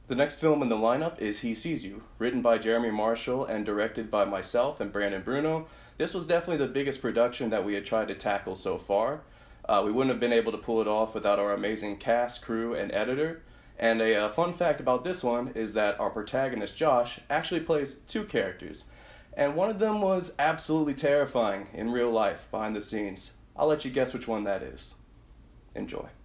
The next film in the lineup is He Sees You, written by Jeremy Marshall and directed by myself and Brandon Bruno. This was definitely the biggest production that we had tried to tackle so far. We wouldn't have been able to pull it off without our amazing cast, crew, and editor. And a fun fact about this one is that our protagonist Josh actually plays two characters, and one of them was absolutely terrifying in real life behind the scenes. I'll let you guess which one that is. Enjoy.